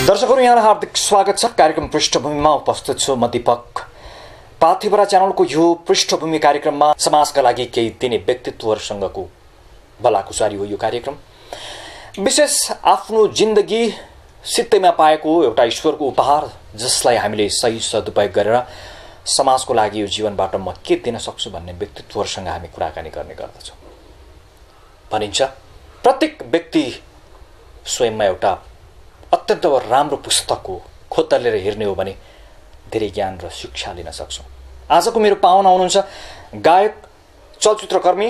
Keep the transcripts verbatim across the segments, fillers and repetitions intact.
दर्शकहरू यहाँलाई हार्दिक स्वागत छ। कार्यक्रम पृष्ठभूमिमा उपस्थित छु म दीपक। पाथिभरा च्यानलको यो पृष्ठभूमि कार्यक्रममा समाजका लागि केही दिने व्यक्तित्वहरूसँगको भलाकुसारी हो। यो कार्यक्रम विशेष आफ्नो जिन्दगी सित्तैमा पाएको एउटा ईश्वरको उपहार, जसलाई हामीले सही सदुपयोग गरेर समाजको लागि यो जीवनबाट म के दिन सक्छु भन्ने व्यक्तित्वहरूसँग हामी कुराकानी गर्ने गर्दछौँ। भनिन्छ प्रत्येक व्यक्ति स्वयंमा एउटा अत्यन्त राम्रो पुस्तक हो, खोतलेर हेर्ने हो भने धेरै ज्ञान र शिक्षा लिन सक्छौँ। आजको मेरो पाहुना हुनुहुन्छ गायक, चलचित्रकर्मी,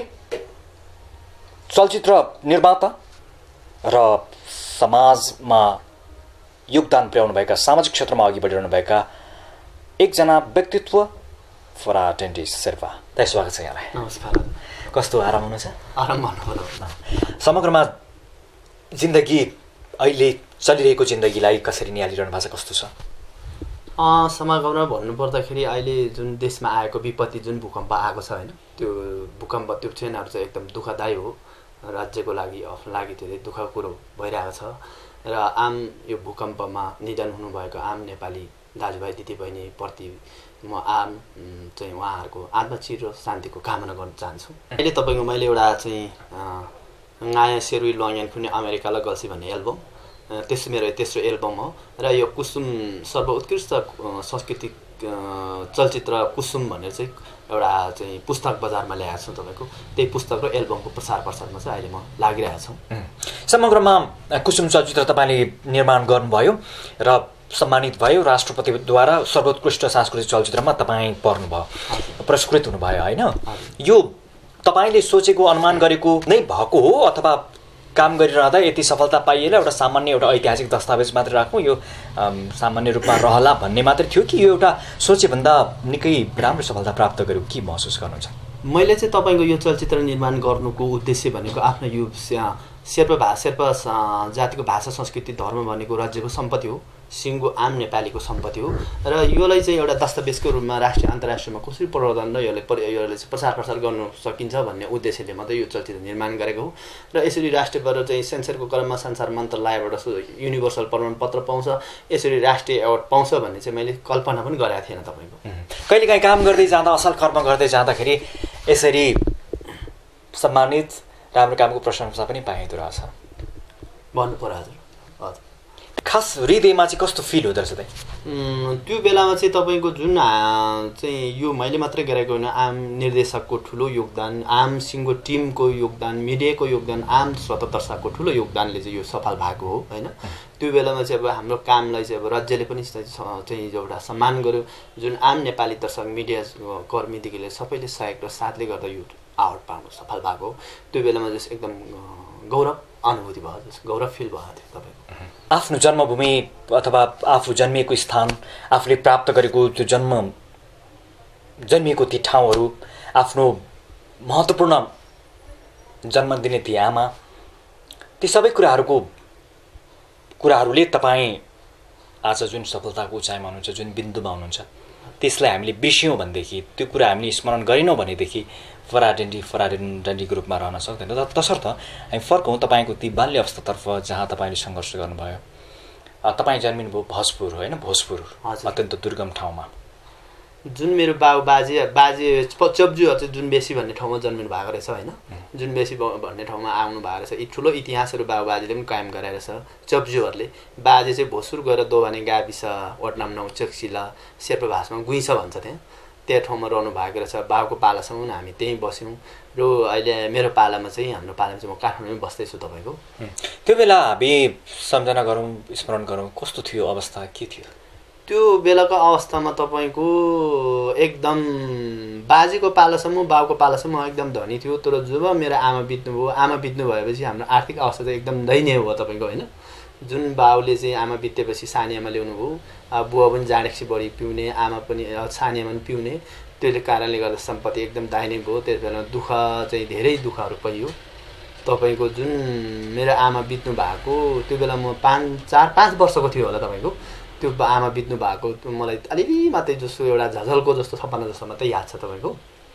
चलचित्र निर्माता र समाजमा योगदान पुर्याउनुभएका, सामाजिक क्षेत्रमा अघि बढिरहनुभएका एकजना व्यक्तित्व फरा डेन्डी शेर्पा। दाइ स्वागत छ यहाँलाई। नमस्कार। कस्तो आराम हुनुहुन्छ? आराम भन्नु। समग्रमा जिन्दगी, अहिले चलिरहेको जिन्दगीलाई कसरी निहालिरहनु भएको छ, कस्तो छ? समग्रमा भन्नुपर्दाखेरि अहिले जुन देशमा आएको विपत्ति, जुन भूकम्प आएको छ होइन, त्यो भूकम्प त्यो क्षणहरू चाहिँ एकदम दुःखदायी हो। राज्यको लागि लागि धेरै दुःखको कुरो भइरहेको छ र आम यो भूकम्पमा निधन हुनुभएको आम नेपाली दाजुभाइ दिदीबहिनीप्रति म आम चाहिँ उहाँहरूको आत्मचिर र शान्तिको कामना गर्न चाहन्छु। अहिले तपाईँको मैले एउटा चाहिँ नयाँ सेरुई लङ्यान कुनै अमेरिकालाई गल्सी भन्ने एल्बम, त्यस मेरो तेस्रो एल्बम हो र यो कुसुम सर्वोत्कृष्ट सांस्कृतिक चलचित्र कुसुम भनेर चाहिँ एउटा चाहिँ पुस्तक बजारमा ल्याएको छु। तपाईँको त्यही पुस्तक र एल्बमको प्रसार प्रसारमा चाहिँ अहिले म लागिरहेको छु। समग्रमा कुसुम चलचित्र तपाईँले निर्माण गर्नुभयो र सम्मानित भयो राष्ट्रपतिद्वारा। सर्वोत्कृष्ट सांस्कृतिक चलचित्रमा तपाईँ पर्नुभयो, पुरस्कृत हुनुभयो होइन? यो तपाईँले सोचेको, अनुमान गरेको नै भएको हो अथवा काम गरिरहँदा यति सफलता पाइएला, एउटा सामान्य एउटा ऐतिहासिक दस्तावेज मात्र राखौँ, यो सामान्य रूपमा रहला भन्ने मात्र थियो कि यो एउटा सोचेभन्दा निकै राम्रो सफलता प्राप्त गर्यो? के महसुस गर्नुहुन्छ? मैले चाहिँ तपाईँको यो चलचित्र निर्माण गर्नुको उद्देश्य भनेको आफ्नो यो शेर्पा भा शेर्पा जातिको भाषा, संस्कृति, धर्म भनेको राज्यको सम्पत्ति हो, सिङ्गो आम नेपालीको सम्पत्ति हो र यसलाई चाहिँ एउटा दस्तावेजको रूपमा राष्ट्रिय अन्तर्राष्ट्रियमा कसरी प्रवर्धन र यसलाई यसलाई चाहिँ प्रसार प्रसार गर्नु सकिन्छ भन्ने उद्देश्यले मात्रै यो चलचित्र निर्माण गरेको हो। र यसरी राष्ट्रियबाट चाहिँ सेन्सरको क्रममा संसार मन्त्रालयबाट युनिभर्सल प्रमाणपत्र पाउँछ, यसरी राष्ट्रिय एवार्ड पाउँछ भन्ने चाहिँ मैले कल्पना पनि गरेको थिएन। तपाईँको कहिलेकाहीँ काम गर्दै जाँदा, असल कर्म गर्दै जाँदाखेरि यसरी सम्मानित राम्रो कामको प्रशंसा पनि पाइँदो रहेछ भन्नु पर्यो। हजुर हजुर खास हृदयमा चाहिँ कस्तो फिल हुँदो रहेछ दाइ? त्यो बेलामा चाहिँ तपाईँको जुन चाहिँ यो मैले मात्रै गरेको होइन, आम निर्देशकको ठुलो योगदान, आम सिङ्गो टिमको योगदान, मिडियाको योगदान, आम स्वत दर्शकको ठुलो योगदानले चाहिँ यो सफल भएको हो होइन। त्यो बेलामा चाहिँ अब हाम्रो कामलाई चाहिँ अब राज्यले पनि चाहिँ एउटा सम्मान गर्यो। जुन आम नेपाली दर्शक, मिडिया कर्मीदेखिले सबैले सहयोग र साथले गर्दा यो अवार्ड पाउनु सफल भएको हो। त्यो बेलामा जस एकदम गौरव अनुभूति भयो, जस गौरव फिल भएको थियो। तपाईँको आफ्नो जन्मभूमि अथवा आफू जन्मिएको स्थान, आफूले प्राप्त गरेको त्यो जन्म जन्मिएको ती ठाउँहरू, आफ्नो महत्त्वपूर्ण जन्म दिने ती आमा, ती सबै कुराहरूको कुराहरूले तपाईँ आज जुन सफलताको उचाइमा हुनुहुन्छ, जुन बिन्दुमा हुनुहुन्छ, त्यसलाई हामीले बिर्स्यौँ भनेदेखि, त्यो कुरा हामीले स्मरण गरेनौँ भनेदेखि फरा डेन्डी फरा डेन्डीको रूपमा रहन सक्दैन। तसर्थ हामी फर्कौँ तपाईँको ती बाल्य अवस्थातर्फ जहाँ तपाईँले सङ्घर्ष गर्नुभयो। तपाईँ जन्मिनुभयो भोजपुर होइन? भोजपुर अत्यन्त दुर्गम ठाउँमा। जुन मेरो बाबु बाजे बाजे चब्जुहरू चाहिँ जुन बेसी भन्ने ठाउँमा जन्मिनु भएको रहेछ होइन। जुन बेसी भन्ने ठाउँमा आउनु भएको रहेछ। यी ठुलो इतिहासहरू बाबु बाजेले पनि कायम गराएर रहेछ चब्जुहरूले। बाजे चाहिँ भोजपुर गएर दोभाने गाविस वार्ड नम्बर नौ चक्सिला शेर्पा भाषामा गुइस भन्छ, त्यहाँ त्यो ठाउँमा रहनु भएको रहेछ। बाबुको पालासम्म हामी त्यहीँ बस्यौँ र अहिले मेरो पालामा चाहिँ, हाम्रो पालामा चाहिँ म काठमाडौँमै बस्दैछु। तपाईँको त्यो बेला हामी सम्झना गरौँ, स्मरण गरौँ, कस्तो थियो अवस्था, के थियो त्यो बेलाको अवस्थामा? तपाईँको एकदम बाजेको पालासम्म, बाबुको पालासम्म एकदम धनी थियो। तर जब मेरो आमा बित्नुभयो, आमा बित्नु भएपछि हाम्रो आर्थिक अवस्था चाहिँ एकदम दयनीय भयो। तपाईँको होइन, जुन बाबुले चाहिँ आमा बितेपछि सानी आमा ल्याउनु भयो, बुवा पनि जाँडेक्सी बढी पिउने, आमा पनि सानी आमा पनि पिउने, त्यसले कारणले गर्दा सम्पत्ति एकदम दाहिने भयो। त्यस बेला दुःख चाहिँ धेरै दुःखहरू पाइयो। तपाईँको जुन मेरो आमा बित्नु भएको त्यो बेला म पाँच चार पाँच वर्षको थियो होला। तपाईँको त्यो आमा बित्नु भएको मलाई अलिअलि मात्रै जस्तो एउटा झझलको जस्तो सपना जस्तो मात्रै याद छ। तपाईँको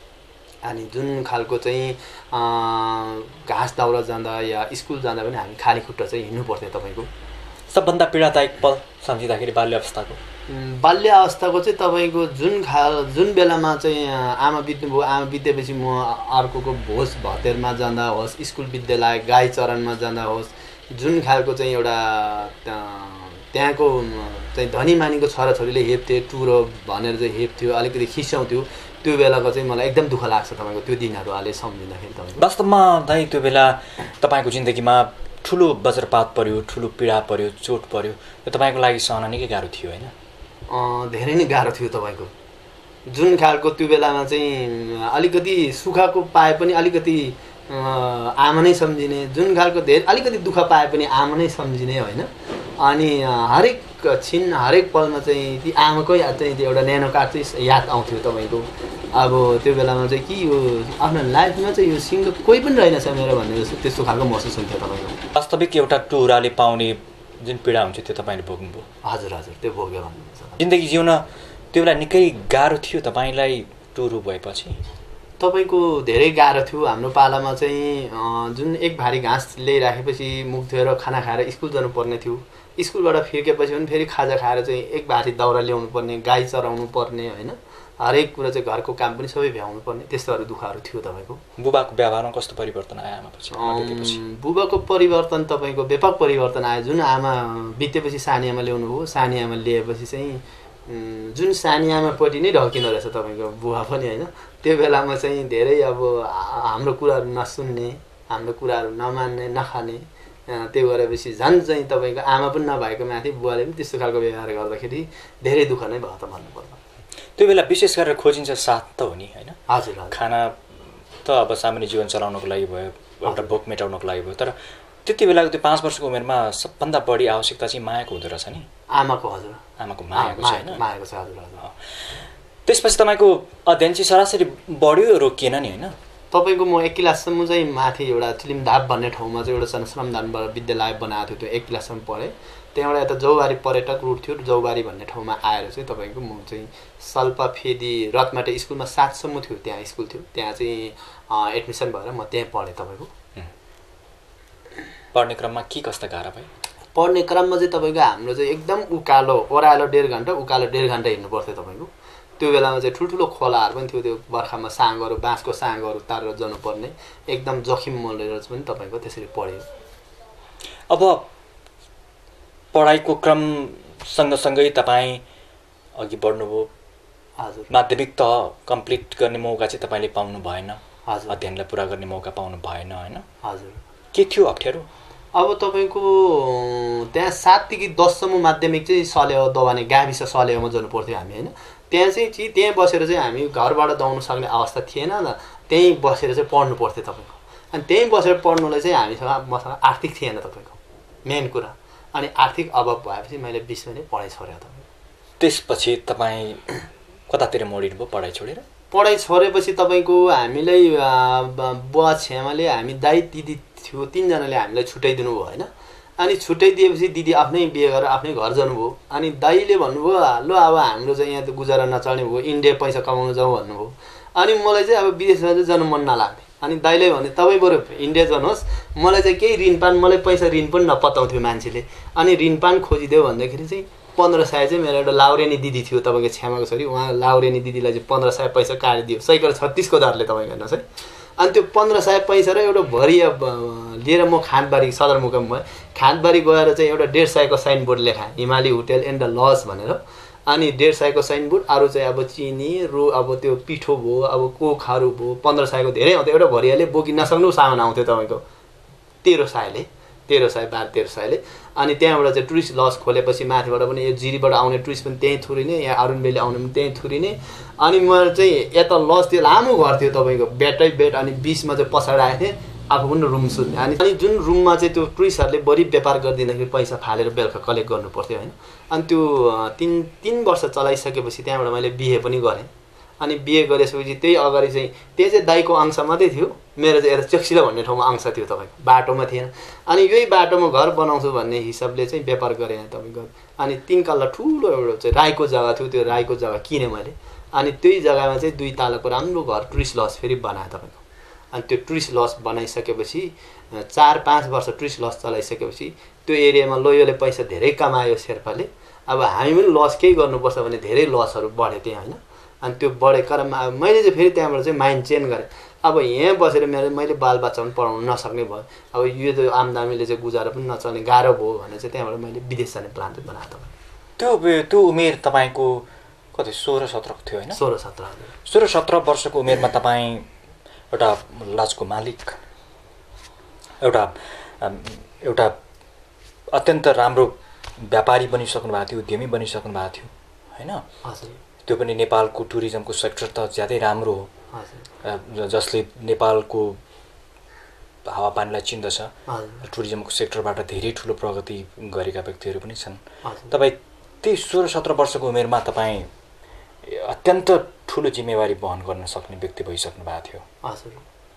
अनि जुन खालको चाहिँ घाँस दाउरा जाँदा या स्कुल जाँदा पनि हामी खाली खुट्टा चाहिँ हिँड्नु पर्थ्यो। तपाईँको सबभन्दा पीडादायक पल सम्झिँदाखेरि बाल्य अवस्थाको बाल्य अवस्थाको चाहिँ तपाईँको जुन खा जुन बेलामा चाहिँ आमा बित्नुभयो आमा बितेपछि म अर्कोको भोज भतेरमा जाँदा होस् स्कुल विद्यालय गाई चरनमा जाँदा होस् जुन खालको चाहिँ एउटा त्यहाँको चाहिँ धनी मानीको छोराछोरीले हेप्थे टुरो भनेर चाहिँ हेप्थ्यो अलिकति खिस्याउँथ्यो त्यो बेलाको चाहिँ मलाई एकदम दुःख लाग्छ तपाईँको त्यो दिनहरू अहिले सम्झिँदाखेरि तपाईँको वास्तवमा दाइ त्यो बेला तपाईँको जिन्दगीमा ठुलो वज्रपात पर्यो ठुलो पीडा पर्यो चोट पर्यो त्यो तपाईँको लागि सहन निकै गाह्रो थियो होइन धेरै नै गाह्रो थियो तपाईँको जुन खालको त्यो बेलामा चाहिँ अलिकति सुखको पाए पनि अलिकति आमा नै सम्झिने जुन खालको धेरै अलिकति दुःख पाए पनि आमा नै सम्झिने होइन अनि हरेक छिन हरेक पलमा चाहिँ ती आमाकै चाहिँ त्यो एउटा न्यानो कार्ड चाहिँ याद आउँथ्यो तपाईँको अब त्यो बेलामा चाहिँ कि यो आफ्नो लाइफमा चाहिँ यो सिङ्गल कोही पनि रहेनछ मेरो भन्ने जस्तो त्यस्तो खालको महसुस हुन्थ्यो तपाईँको वास्तविक एउटा टुराले पाउने जुन पीडा हुन्छ त्यो तपाईँले भोग्नुभयो हजुर हजुर त्यो भोग्यो भन्नुहुन्छ जिन्दगी जिउन त्यो बेला निकै गाह्रो थियो तपाईँलाई टुरु भएपछि तपाईँको धेरै गाह्रो थियो हाम्रो पालामा चाहिँ जुन एक भारी घाँस ल्याइराखेपछि मुख धोएर खाना खाएर स्कुल जानुपर्ने थियो स्कुलबाट फिर्केपछि पनि फेरि खाजा खाएर चाहिँ एक भारी दाउरा ल्याउनु पर्ने गाई चराउनु पर्ने होइन हरेक कुरा चाहिँ घरको काम पनि सबै भ्याउनु पर्ने त्यस्तोहरू दुःखहरू थियो तपाईँको बुबाको व्यवहारमा कस्तो परिवर्तन आयो आमापछि बुबाको परिवर्तन तपाईँको व्यापक परिवर्तन आयो जुन आमा बितेपछि सानी आमा ल्याउनु हो सानी आमा ल्याएपछि चाहिँ जुन सानी आमापट्टि नै ढल्किँदो रहेछ तपाईँको बुवा पनि होइन त्यो बेलामा चाहिँ धेरै अब हाम्रो कुराहरू नसुन्ने हाम्रो कुराहरू नमान्ने नखाने त्यो गरेपछि झन् चाहिँ तपाईँको आमा पनि नभएको माथि बुवाले पनि त्यस्तो खालको व्यवहार गर्दाखेरि धेरै दुःख नै भयो त भन्नुपर्दा त्यो बेला विशेष गरेर खोजिन्छ साथ त हो नि होइन हजुर खाना त अब सामान्य जीवन चलाउनको लागि भयो एउटा भोक मेटाउनको लागि भयो तर त्यति बेलाको त्यो पाँच वर्षको उमेरमा सबभन्दा बढी आवश्यकता चाहिँ मायाको हुँदो रहेछ नि आमाको हजुर आमाको मायाको छ होइन मायाको छ हजुर हजुर त्यसपछि तपाईँको अध्ययन चाहिँ सरासरी बढ्यो रोकिएन नि होइन तपाईँको म एक क्लाससम्म चाहिँ माथि एउटा चिलिमधाप भन्ने ठाउँमा चाहिँ एउटा श्रमदानबाट विद्यालय बनाएको थियो त्यो एक क्लाससम्म पढेँ त्यहाँबाट यता जौबारी पर्यटक रुट थियो जौबारी भन्ने ठाउँमा आएर चाहिँ तपाईँको म चाहिँ सल्पा फेदी रत्माटे स्कुलमा सातसम्म थियो त्यहाँ स्कुल थियो त्यहाँ चाहिँ एडमिसन भएर म त्यहाँ पढेँ तपाईँको पढ्ने क्रममा के कस्ता गाह्रो भयो पढ्ने क्रममा चाहिँ तपाईँको हाम्रो चाहिँ एकदम उकालो ओह्रालो डेढ घन्टा उकालो डेढ घन्टा हिँड्नु पर्थ्यो तपाईँको त्यो बेलामा चाहिँ ठुल्ठुलो खोलाहरू पनि थियो त्यो बर्खामा साँगहरू बाँसको साँगहरू तारेर जानुपर्ने एकदम जोखिम मोलेर पनि तपाईँको त्यसरी पढ्यो अब पढाइको क्रम सँगसँगै तपाईँ अघि बढ्नुभयो हजुर माध्यमिक तह कम्प्लिट गर्ने मौका चाहिँ तपाईँले पाउनु भएन हजुर अध्ययनलाई पुरा गर्ने मौका पाउनु भएन होइन हजुर के थियो अप्ठ्यारो अब तपाईँको त्यहाँ सातदेखि दससम्म माध्यमिक चाहिँ सलेवा दबाने गाविस सलेवामा जानु पर्थ्यो हामी होइन त्यहाँ चाहिँ कि त्यहाँ बसेर चाहिँ हामी घरबाट दौड्नु सक्ने अवस्था थिएन र त्यहीँ बसेर चाहिँ पढ्नु पर्थ्यो तपाईँको अनि त्यहीँ बसेर पढ्नुलाई चाहिँ हामीसँग मसँग आर्थिक थिएन तपाईँको मेन कुरा अनि आर्थिक अभाव भएपछि मैले बिचमा नै पढाइ छोडेँ तपाईँको त्यसपछि तपाईँ कतातिर मोडिनु भयो पढाइ छोडेर पढाइ छोडेपछि तपाईँको हामीलाई बुवा छेमाले हामी दाइ दिदी थियो तिनजनाले हामीलाई छुट्याइदिनु भयो होइन अनि छुट्याइदिएपछि दिदी आफ्नै बिहे गरेर आफ्नै घर जानुभयो अनि दाइले भन्नुभयो ल अब हाम्रो चाहिँ यहाँ त गुजारा नचल्ने भयो इन्डिया पैसा कमाउनु जाउँ भन्नुभयो अनि मलाई चाहिँ अब विदेशमा चाहिँ जानु मन नलाग्ने अनि दाइले भने तपाईँ बरु इन्डिया जानुहोस् मलाई चाहिँ केही ऋणपान मलाई पैसा ऋण पनि नपताउँथ्यो मान्छेले अनि ऋणपान खोजिदेऊ भन्दाखेरि चाहिँ पन्ध्र सय चाहिँ मेरो एउटा लाउरेनी दिदी थियो तपाईँको छ्यामाको छोरी उहाँ लाउरेनी दिदीलाई चाहिँ पन्ध्र सय पैसा काटिदियो सैकल छत्तिसको दरले तपाईँको हेर्नुहोस् है अनि त्यो पन्ध्र सय पैसा र एउटा भरिया लिएर म खाँदबारी सदरमुकाम भएँ खाँदबारी गएर चाहिँ एउटा डेढ सयको साइनबोर्ड लेखाएँ हिमाली होटेल एन्ड द लज भनेर अनि डेढ सयको साइनबोर्ड अरू चाहिँ अब चिनी रो अब त्यो पिठो भयो अब कोखहरू भयो पन्ध्र सयको धेरै आउँथ्यो एउटा भरियाले बोकी नसक्नु सामान आउँथ्यो तपाईँको तेह्र सयले तेह्र सय बाह्र तेह्र सयले अनि त्यहाँबाट चाहिँ टुरिस्ट लज खोलेपछि माथिबाट पनि यो जिरीबाट आउने टुरिस्ट पनि त्यहीँ थुरिने यहाँ अरुण बेली आउने पनि त्यहीँ थुरिने अनि म चाहिँ यता लज त्यो लामो घर थियो तपाईँको बेडै बेड अनि बिचमा चाहिँ पछाडि आएको थिएँ आफू पनि रुम सुत्ने अनि अनि जुन रुममा चाहिँ त्यो टुरिस्टहरूले बढी व्यापार गरिदिँदाखेरि पैसा फालेर बेलुका कलेक्ट गर्नु पर्थ्यो होइन अनि त्यो तिन तिन वर्ष चलाइसकेपछि त्यहाँबाट मैले बिहे पनि गरेँ अनि बिहे गरेपछि त्यही अगाडि चाहिँ त्यही चाहिँ दाइको अंश मात्रै थियो मेरो चाहिँ यता चेक्सिला भन्ने ठाउँमा अंश थियो तपाईँको बाटोमा थिएन अनि यही बाटोमा घर बनाउँछु भन्ने हिसाबले चाहिँ व्यापार गरेँ तपाईँको अनि तिन कल्ला ठुलो एउटा चाहिँ राईको जग्गा थियो त्यो राईको जग्गा किनेँ मैले अनि त्यही जग्गामा चाहिँ दुई तालाको राम्रो घर टुरिस्ट लज फेरि बनाएँ तपाईँको अनि त्यो टुरिस्ट लज बनाइसकेपछि चार पाँच वर्ष टुरिस्ट लज चलाइसकेपछि त्यो एरियामा लोयोले पैसा धेरै कमायो शेर्पाले, अब हामी पनि लस केही गर्नुपर्छ भने धेरै लसहरू बढ्यो त्यहाँ होइन। अनि त्यो बढेको क्रममा अब मैले चाहिँ फेरि त्यहाँबाट चाहिँ माइन्ड चेन्ज गरेँ। अब यहाँ बसेर मेरो मैले बालबच्चा पनि पढाउनु नसक्ने भयो, अब यो त आमदामीले चाहिँ गुजारा पनि नचल्ने गाह्रो भयो भने चाहिँ त्यहाँबाट मैले विदेश जाने प्लान चाहिँ बनाएको तपाईँ। त्यो त्यो उमेर तपाईँको कति सोह्र सत्रको थियो होइन? सोह्र सत्र सोह्र सत्र वर्षको उमेरमा तपाईँ एउटा लजको मालिक, एउटा एउटा अत्यन्त राम्रो व्यापारी बनिसक्नु भएको थियो, उद्यमी बनिसक्नु भएको थियो होइन? हजुर। त्यो पनि नेपालको टुरिज्मको सेक्टर त ज्यादै राम्रो हो, हजुर, जसले नेपालको हावापानीलाई चिन्दछ। टुरिज्मको सेक्टरबाट धेरै ठुलो प्रगति गरेका व्यक्तिहरू पनि छन्। तपाईँ त्यही सोह्र सत्र वर्षको उमेरमा तपाईँ अत्यन्त ठुलो जिम्मेवारी वहन गर्न सक्ने व्यक्ति भइसक्नु भएको थियो। हजुर।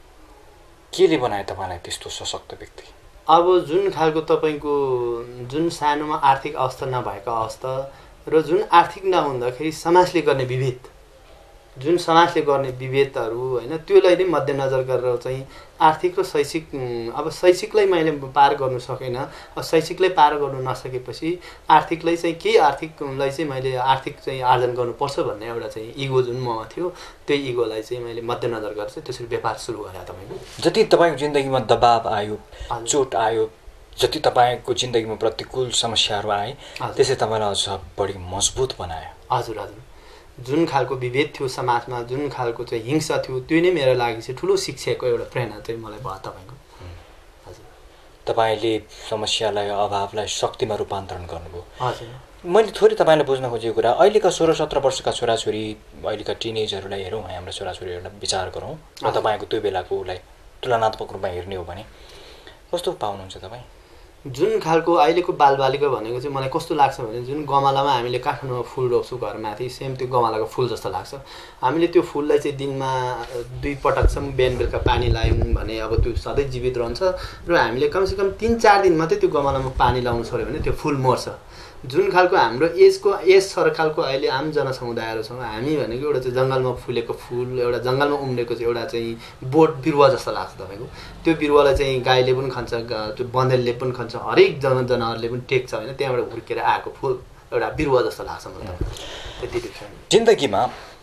केले बनायो तपाईँलाई त्यस्तो सशक्त व्यक्ति? अब जुन खालको तपाईँको जुन सानोमा आर्थिक अवस्था नभएको अवस्था र जुन आर्थिक नहुँदाखेरि समाजले गर्ने विभेद, जुन समाजले गर्ने विभेदहरू होइन, त्योलाई नै मध्यनजर गरेर चाहिँ आर्थिक र शैक्षिक, अब शैक्षिकलाई मैले पार गर्नु सकेन, शैक्षिकलाई पार गर्नु नसकेपछि आर्थिकलाई चाहिँ केही आर्थिकलाई चाहिँ मैले आर्थिक चाहिँ आर्जन गर्नुपर्छ भन्ने एउटा चाहिँ इगो जुन ममा थियो, त्यही इगोलाई चाहिँ मैले मध्यनजर गरेर चाहिँ त्यसरी व्यापार सुरु गरेँ। तपाईँको जति तपाईँको जिन्दगीमा दबाब आयो, चोट आयो, जति तपाईँको जिन्दगीमा प्रतिकूल समस्याहरू आए, त्यसै तपाईँलाई अझ बढी मजबुत बनायो। हजुर हजुर। जुन खालको विभेद थियो समाजमा, जुन खालको चाहिँ हिंसा थियो, त्यो नै मेरो लागि चाहिँ ठुलो शिक्षाको एउटा प्रेरणा चाहिँ मलाई भयो तपाईँको। हजुर। तपाईँले समस्यालाई, अभावलाई शक्तिमा रूपान्तरण गर्नुभयो। हजुर। मैले थोरै तपाईँलाई बुझ्न खोजेको कुरा, अहिलेका सोह्र सत्र वर्षका छोराछोरी, अहिलेका टिनेजहरूलाई हेरौँ, हाम्रा छोराछोरीहरूलाई विचार गरौँ र तपाईँको त्यो बेलाको उसलाई तुलनात्मक रूपमा हेर्ने हो भने कस्तो पाउनुहुन्छ तपाईँ? जुन खालको अहिलेको बालबालिका भनेको चाहिँ मलाई कस्तो लाग्छ भने जुन गमलामा हामीले काठमाडौँमा फुल रोप्छौँ घरमाथि, सेम त्यो गमलाको फुल जस्तो लाग्छ। हामीले त्यो फुललाई चाहिँ दिनमा दुई पटकसम्म बिहान बेलुका पानी लायौँ भने अब त्यो सधैँ जीवित रहन्छ र हामीले कमसेकम तिन चार दिन मात्रै त्यो गमलामा पानी लाउनु छोड्यो भने त्यो फुल मर्छ। जुन खालको हाम्रो एजको एज सरखालको अहिले आम जनसमुदायहरू छौँ हामी भनेको एउटा चाहिँ जङ्गलमा फुलेको फुल, एउटा जङ्गलमा उम्रेको चाहिँ एउटा चाहिँ बोट बिरुवा जस्तो लाग्छ तपाईँको। त्यो बिरुवालाई चाहिँ गाईले पनि खान्छ, त्यो बँदेलले पनि खान्छ, हरेक जन जनावरले पनि टेक्छ होइन, त्यहाँबाट हुर्केर आएको फुल एउटा बिरुवा जस्तो लाग्छ मलाई। त्यति देख्छ। जिन्दगीमा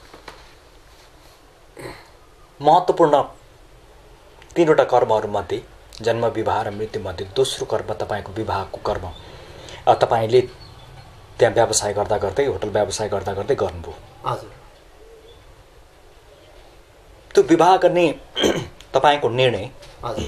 महत्त्वपूर्ण तिनवटा कर्महरूमध्ये जन्म, विवाह र मृत्युमध्ये दोस्रो कर्म तपाईँको विवाहको कर्म। तपाईँले त्यहाँ व्यवसाय गर्दा गर्दै, होटल व्यवसाय गर्दा गर्दै गर्नुभयो। हजुर। त्यो विवाह गर्ने तपाईँको निर्णय हजुर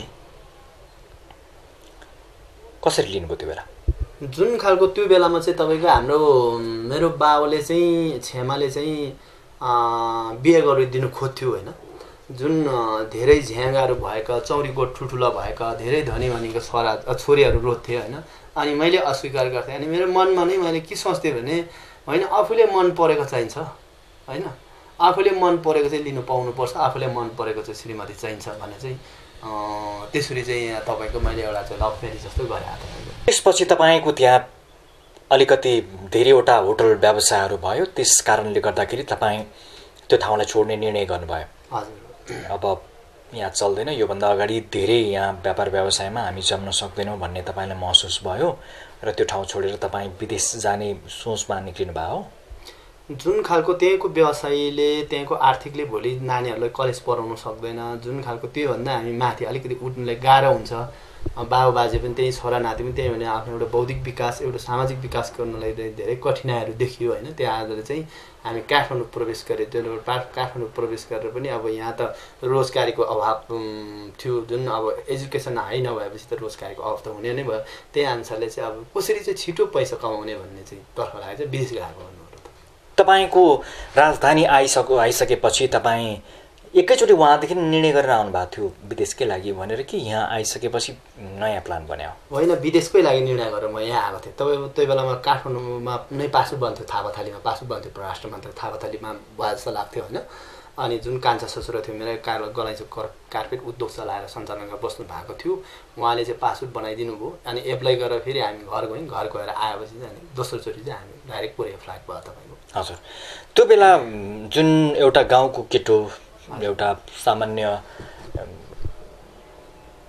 कसरी लिनुभयो त्यो बेला? जुन खालको त्यो बेलामा चाहिँ तपाईँको हाम्रो मेरो बाबुले चाहिँ छेमाले चाहिँ बिहे गरिदिनु खोज्थ्यो होइन। जुन धेरै झ्याङ्गाहरू भएका, चौरीकोट ठुल्ठुला भएका, धेरै धनी भनेको छोरा छोरीहरू रोज्थे होइन। अनि मैले अस्वीकार गर्थेँ। अनि मेरो मनमा नै मैले के सोच्थेँ भने होइन, आफूले मन परेको चाहिन्छ होइन, आफूले मन परेको चाहिँ लिनु पाउनुपर्छ, आफूले मन परेको चाहिँ श्रीमती चाहिन्छ भने चाहिँ त्यसरी चाहिँ तपाईँको मैले एउटा चाहिँ लभ म्यारेज जस्तो गरेँ। त्यसपछि तपाईँको त्यहाँ अलिकति धेरैवटा होटल व्यवसायहरू भयो, त्यस कारणले गर्दाखेरि तपाईँ त्यो ठाउँलाई छोड्ने निर्णय गर्नुभयो। हजुर। अब यहाँ चल्दैन, योभन्दा अगाडि धेरै यहाँ व्यापार व्यवसायमा हामी जम्न सक्दैनौँ भन्ने तपाईँलाई महसुस भयो र त्यो ठाउँ छोडेर तपाईँ विदेश जाने सोचमा निक्लिनु भयो। जुन खालको त्यहीँको व्यवसायीले, त्यहीँको आर्थिकले भोलि नानीहरूलाई कलेज पढाउनु सक्दैन, जुन खालको त्योभन्दा हामी माथि अलिकति उठ्नुलाई गाह्रो हुन्छ। बाबु बाजे पनि त्यही, छोरा नाति पनि त्यही भने आफ्नो एउटा बौद्धिक विकास, एउटा सामाजिक विकास गर्नलाई धेरै कठिनाइहरू देखियो होइन। त्यहाँ आएर चाहिँ हामी काठमाडौँ प्रवेश गरेँ। त्यो काठमाडौँ प्रवेश गरेर पनि अब यहाँ त रोजगारीको अभाव थियो, जुन अब एजुकेसन हाई नभएपछि त रोजगारीको अभाव त हुने नै भयो। त्यही अनुसारले चाहिँ अब कसरी चाहिँ छिटो पैसा कमाउने भन्ने चाहिँ तर्फ लागेर चाहिँ विदेश गएको भन्नु। तपाईँको राजधानी आइसक्यो आइसकेपछि तपाईँ एकैचोटि वहाँदेखि निर्णय गरेर आउनु भएको थियो विदेशकै लागि भनेर कि यहाँ आइसकेपछि नयाँ प्लान बनायो? होइन, विदेशकै लागि निर्णय गरेर म यहाँ आएको थिएँ। तपाईँ त्यही बेलामा काठमाडौँमा नै पासपोर्ट बन्थ्यो, थापाथालीमा पासपोर्ट बन्थ्यो, परराष्ट्र मन्त्री थापाथालीमा भए जस्तो लाग्थ्यो होइन। अनि जुन कान्छा ससुरा थियो मेरो, कार गलाइचो कार्पेट उद्योग चलाएर सञ्चालन गरेर बस्नु भएको थियो, उहाँले चाहिँ पासपोर्ट बनाइदिनु भयो। अनि एप्लाई गरेर फेरि हामी घर गयौँ। घर गएर आएपछि चाहिँ अनि दोस्रोचोटि चाहिँ हामी डाइरेक्ट पुरै फ्लाइट भयो तपाईँको। हजुर। त्यो बेला जुन एउटा गाउँको केटो, एउटा सामान्य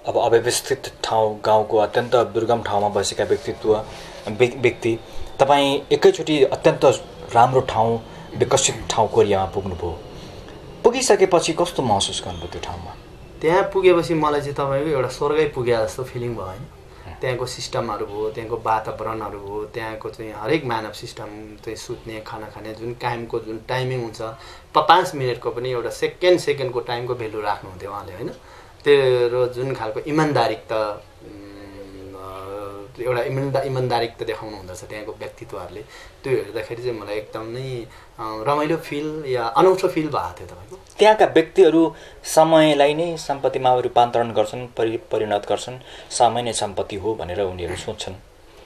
अब अव्यवस्थित ठाउँ गाउँको अत्यन्त दुर्गम ठाउँमा बसेका व्यक्तित्व व्यक्ति तपाईँ एकैचोटि अत्यन्त राम्रो ठाउँ विकसित ठाउँको एरियामा पुग्नुभयो। पुगिसकेपछि कस्तो महसुस गर्नुभयो त्यो ठाउँमा? त्यहाँ पुगेपछि मलाई चाहिँ तपाईँको एउटा स्वर्गै पुगे जस्तो फिलिङ भयो होइन। त्यहाँको सिस्टमहरू भयो, त्यहाँको वातावरणहरू भयो, त्यहाँको चाहिँ हरेक मानव सिस्टम चाहिँ सुत्ने खाना खाने जुन टाइमको जुन टाइमिङ हुन्छ पाँच मिनटको पनि एउटा सेकेन्ड सेकेन्डको टाइमको भेल्यु राख्नुहुन्थ्यो उहाँले होइन। त्यो जुन खालको इमान्दारिकता एउटा इमान्दा इमान्दारिकता देखाउनु हुँदछ त्यहाँको व्यक्तित्वहरूले, त्यो हेर्दाखेरि चाहिँ मलाई एकदम नै रमाइलो फिल या अनौठो फिल भएको थियो तपाईँको। त्यहाँका व्यक्तिहरू समयलाई नै सम्पत्तिमा रूपान्तरण गर्छन्, परि परिणत गर्छन्, समय नै सम्पत्ति हो भनेर उनीहरू सोच्छन्।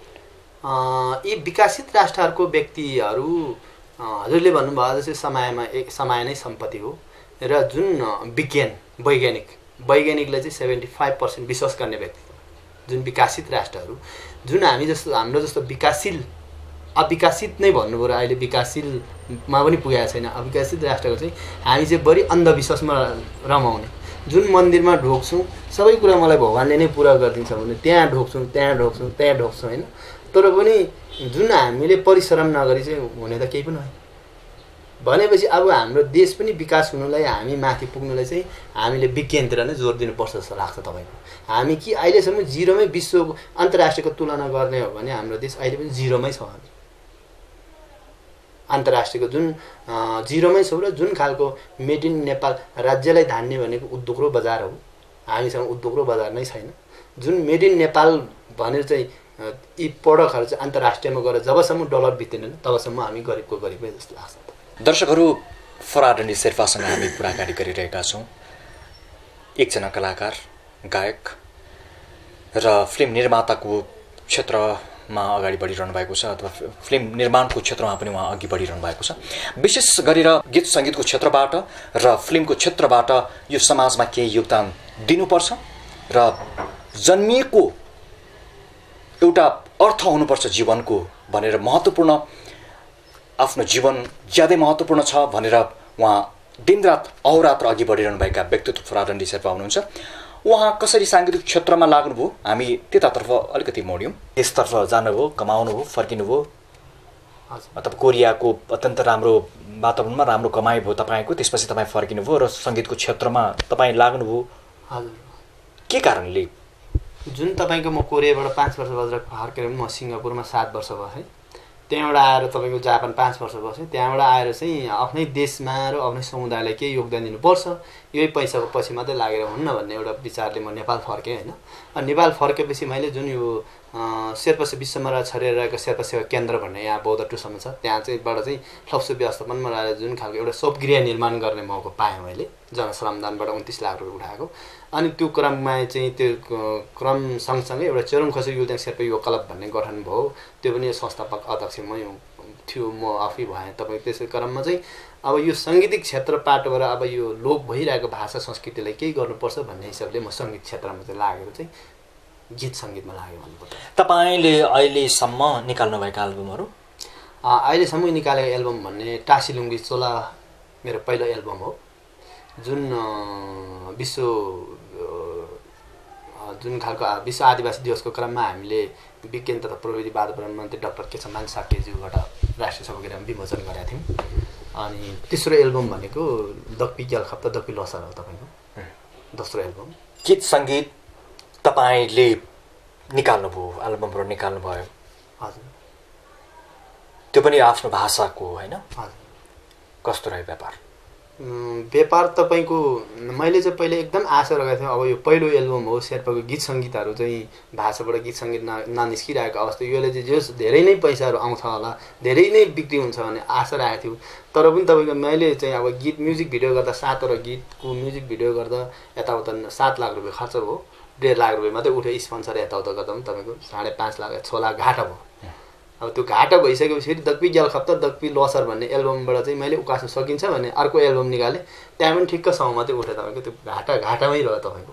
यी विकसित राष्ट्रहरूको व्यक्तिहरू हजुरले भन्नुभयो जस्तै समयमा एक समय नै सम्पत्ति हो र जुन विज्ञान वैज्ञानिक वैज्ञानिकले चाहिँ सेभेन्टी फाइभ पर्सेन्ट विश्वास गर्ने व्यक्ति जुन विकसित राष्ट्रहरू, जुन हामी जस्तो हाम्रो जस्तो विकासशील अविकसित नै भन्नुभयो र अहिले विकासशीलमा पनि पुगेको छैन अविकसित राष्ट्रको चाहिँ हामी चाहिँ बढी अन्धविश्वासमा रमाउने। जुन मन्दिरमा ढोक्छौँ सबै कुरा मलाई भगवान्ले नै पुरा गरिदिन्छ भने त्यहाँ ढोक्छौँ त्यहाँ ढोक्छौँ त्यहाँ ढोक्छौँ होइन। तर पनि जुन हामीले परिश्रम नगरी चाहिँ हुने त केही पनि होइन भनेपछि अब हाम्रो देश पनि विकास हुनुलाई हामी माथि पुग्नुलाई चाहिँ हामीले विज्ञानतिर नै जोड दिनुपर्छ जस्तो लाग्छ तपाईँको। हामी कि अहिलेसम्म जिरोमै विश्व अन्तर्राष्ट्रियको तुलना गर्ने हो भने हाम्रो देश अहिले पनि जिरोमै छ। हामी अन्तर्राष्ट्रियको जुन जिरोमै छौँ र जुन खालको मेड इन नेपाल राज्यलाई धान्ने भनेको उद्योग र बजार हो, हामीसँग उद्योग र बजार नै छैन। जुन मेड इन नेपाल भनेर चाहिँ यी प्रडक्टहरू चाहिँ अन्तर्राष्ट्रियमा गएर जबसम्म डलर बित्दैनन् तबसम्म हामी गरिबको गरिबै जस्तो लाग्छ। दर्शकहरू, फरा डेन्डी शेर्पासँग हामी कुराकानी गरिरहेका छौँ। एकजना कलाकार, गायक र फिल्म निर्माताको क्षेत्रमा अगाडि बढिरहनु भएको छ अथवा फिल्म निर्माणको क्षेत्रमा पनि उहाँ अघि बढिरहनु भएको छ। विशेष गरेर गीत सङ्गीतको क्षेत्रबाट र फिल्मको क्षेत्रबाट यो समाजमा केही योगदान दिनुपर्छ र जन्मिएको एउटा अर्थ हुनुपर्छ जीवनको भनेर महत्त्वपूर्ण आफ्नो जीवन ज्यादै महत्त्वपूर्ण छ भनेर उहाँ दिनरात अहोरात्र अघि बढिरहनुभएका व्यक्तित्व फरा डेन्डी शेर्पा हुनुहुन्छ। उहाँ कसरी साङ्गीतिक क्षेत्रमा लाग्नुभयो हामी त्यतातर्फ अलिकति मोड्यौँ। त्यसतर्फ जानुभयो, कमाउनुभयो, फर्किनुभयो, मतलब कोरियाको अत्यन्त राम्रो वातावरणमा राम्रो कमाइ भयो तपाईँको, त्यसपछि तपाईँ फर्किनुभयो र सङ्गीतको क्षेत्रमा तपाईँ लाग्नुभयो। हजुर, के कारणले? जुन तपाईँको म कोरियाबाट पाँच वर्ष बजेर फर्केर म सिङ्गापुरमा सात वर्ष बसेँ, त्यहाँबाट आएर तपाईँको जापान पाँच वर्ष बसेँ, त्यहाँबाट आएर चाहिँ आफ्नै देशमा र आफ्नै समुदायलाई केही योगदान दिनुपर्छ, यही पैसाको पछि मात्रै लागेर हुन्न भन्ने एउटा विचारले म नेपाल फर्केँ होइन। नेपाल फर्केपछि मैले जुन यो शेर्पा विश्वमा छरेर रहेको शेर्पा सेवा केन्द्र भन्ने यहाँ बौद्ध टुसम्म छ, त्यहाँ चाहिँ बाट चाहिँ फ्लक्सु व्यवस्थापनमा रहेर जुन खालको एउटा शोभगृह निर्माण गर्ने मौका पाएँ मैले, जनश्रमदानबाट उन्तिस लाख रुपियाँ उठाएको। अनि त्यो क्रममा चाहिँ त्यो क्रम सँगसँगै एउटा चेरोङ खसी युलदेङ शेर्पा युवा क्लब भन्ने गठन भयो, त्यो पनि संस्थापक अध्यक्ष मै थियो, म आफै भएँ। तपाईँ त्यसै क्रममा चाहिँ अब यो साङ्गीतिक क्षेत्रपाटबाट अब यो लोप भइरहेको भाषा संस्कृतिलाई केही गर्नुपर्छ भन्ने हिसाबले म सङ्गीत क्षेत्रमा चाहिँ लागेर चाहिँ गीत सङ्गीतमा लाग्यो भन्नुपर्छ। तपाईँले अहिलेसम्म निकाल्नुभएका एल्बमहरू? अहिलेसम्म निकालेको एल्बम भन्ने टासीलुङ्गी चोला मेरो पहिलो एल्बम हो, जुन विश्व जुन खालको विश्व आदिवासी दिवसको क्रममा हामीले विज्ञान तथा प्रविधि वातावरण मन्त्री डाक्टर केशवमान साकेज्यूबाट राष्ट्रिय सभागृहमा विमोचन गरेका थियौँ। अनि तेस्रो एल्बम भनेको दक्पी जलखप्ता दक्पी लसर हो तपाईँको दोस्रो एल्बम। गीत सङ्गीत तपाईँले निकाल्नुभयो, एल्बमहरू निकाल्नुभयो। हजुर, त्यो पनि आफ्नो भाषाको होइन? हजुर। कस्तो रह्यो व्यापार? व्यापार तपाईँको मैले चाहिँ पहिले एकदम आशा राखेको थिएँ, अब यो पहिलो एल्बम हो, शेर्पाको गीत सङ्गीतहरू चाहिँ भाषाबाट गीत सङ्गीत न ननिस्किरहेको अवस्था, यसले चाहिँ जस धेरै नै पैसाहरू आउँछ होला, धेरै नै बिक्री हुन्छ भन्ने आशा राखेको थियो। तर पनि तपाईँको मैले चाहिँ अब गीत म्युजिक भिडियो गर्दा सातवटा गीतको म्युजिक भिडियो गर्दा यताउता सात लाख रुपियाँ खर्च भयो, डेढ लाख रुपियाँ मात्रै उठ्यो स्पोन्सर यताउता गर्दा पनि तपाईँको साढे पाँच लाख छ लाख घाटा भयो। अब त्यो घाटा भइसकेपछि दक्पी जलखप्ता दक्पी लसर भन्ने एल्बमबाट चाहिँ मैले उकास्न सकिन्छ भन्ने अर्को एल्बम निकालेँ, त्यहाँ पनि ठिक्क सौ मात्रै उठ्यो तपाईँको, त्यो घाटा घाटामै रह्यो तपाईँको।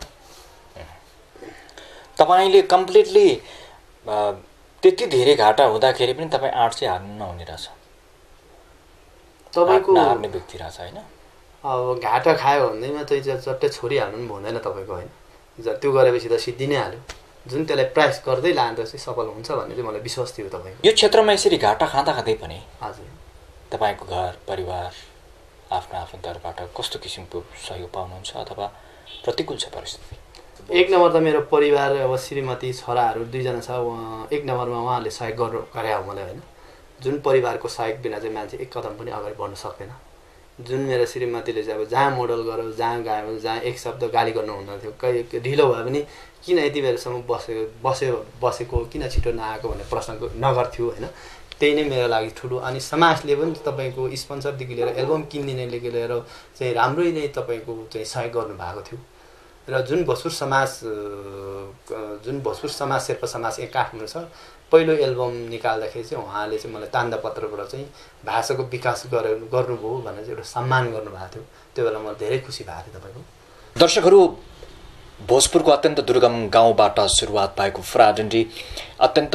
तपाईँले कम्प्लिटली त्यति धेरै घाटा हुँदाखेरि पनि तपाईँ आर्ट चाहिँ हार्नु नहुने रहेछ, तपाईँको हार्ने व्यक्ति रहेछ होइन? अब घाटा खायो भन्दैमा चाहिँ चट्टै छोडिहाल्नु पनि हुँदैन तपाईँको होइन। त्यो गरेपछि त सिद्धि नै हाल्यो जुन त्यसलाई प्रयास गर्दै लाँदा चाहिँ सफल हुन्छ भन्ने चाहिँ मलाई विश्वास थियो तपाईँको यो क्षेत्रमा यसरी घाटा खाँदा खाँदै पनि हजुर तपाईँको घर परिवार आफ्नो आफन्तहरूबाट कस्तो किसिमको सहयोग पाउनुहुन्छ अथवा प्रतिकूल छ परिस्थिति एक नम्बर त मेरो परिवार अब श्रीमती छोराहरू दुईजना छ एक नम्बरमा उहाँहरूले सहयोग गर्नु गरे हो मलाई होइन जुन परिवारको सहयोग बिना चाहिँ मान्छे एक कदम पनि अगाडि बढ्न सक्दैन जुन मेरो श्रीमतीले चाहिँ अब जहाँ मोडल गऱ्यो जहाँ गायो जहाँ एक शब्द गाली गर्नु हुँदैन थियो कहीँ ढिलो भयो भने किन यति बेलासम्म बसेको बस्यो बसेको किन छिटो नआएको भन्ने प्रश्न नगर्थ्यो होइन त्यही नै मेरो लागि ठुलो अनि समाजले पनि तपाईँको स्पोन्सरदेखि लिएर एल्बम किनिदिनेदेखि लिएर चाहिँ राम्रै नै तपाईँको चाहिँ सहयोग गर्नुभएको थियो र जुन भोजपुर समाज जुन भोजपुर समाज शेर्पा समाज एक काठमाडौँ छ पहिलो एल्बम निकाल्दाखेरि चाहिँ उहाँले चाहिँ मलाई तान्दापत्रबाट चाहिँ भाषाको विकास गरे गर्नुभयो भनेर चाहिँ एउटा सम्मान गर्नुभएको थियो त्यो बेला मलाई धेरै खुसी भएको थियो तपाईँको दर्शकहरू भोजपुरको अत्यन्त दुर्गम गाउँबाट सुरुवात भएको फरा डेन्डी अत्यन्त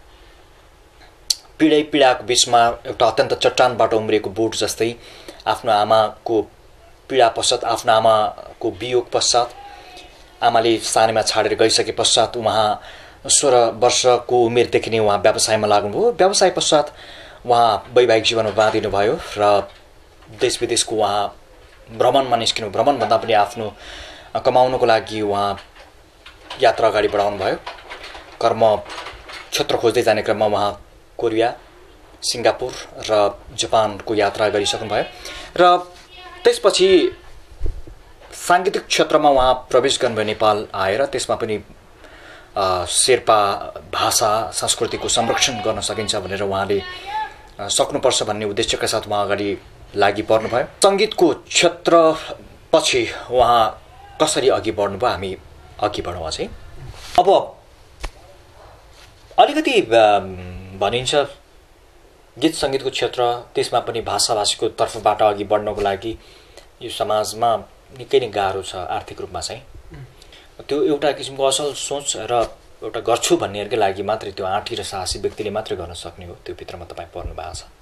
पीडै पीडाको बिचमा एउटा अत्यन्त चट्टानबाट उम्रिएको बोट जस्तै आफ्नो आमाको पीडा पश्चात आफ्नो आमाको वियोग पश्चात आमाले सानैमा छाडेर गइसके पश्चात उहाँ सोह्र वर्षको उमेरदेखि नै उहाँ व्यवसायमा लाग्नुभयो व्यवसाय पश्चात उहाँ वैवाहिक जीवनमा बाँधिनु भयो र देश विदेशको उहाँ भ्रमणमा निस्किनु भ्रमणभन्दा पनि आफ्नो कमाउनुको लागि उहाँ यात्रा अगाडि बढाउनु भयो कर्म क्षेत्र खोज्दै जाने क्रममा उहाँ कोरिया सिङ्गापुर र जापानको यात्रा गरिसक्नुभयो र त्यसपछि साङ्गीतिक क्षेत्रमा उहाँ प्रवेश गर्नुभयो नेपाल आएर त्यसमा पनि शेर्पा भाषा संस्कृतिको संरक्षण गर्न सकिन्छ भनेर उहाँले सक्नुपर्छ भन्ने उद्देश्यका साथ उहाँ अगाडि लागि पर्नुभयो सङ्गीतको क्षेत्र पछि उहाँ कसरी अघि बढ्नुभयो हामी अघि बढौँ चाहिँ अब अलिकति भनिन्छ गीत सङ्गीतको क्षेत्र त्यसमा पनि भाषाभाषीको तर्फबाट अघि बढ्नको लागि यो समाजमा निकै नै गाह्रो छ आर्थिक रूपमा चाहिँ त्यो एउटा किसिमको असल सोच र एउटा गर्छु भन्नेहरूकै लागि मात्रै त्यो आँटी र साहसी व्यक्तिले मात्रै गर्न सक्ने हो त्यो भित्रमा तपाईँ पर्नु भएको छ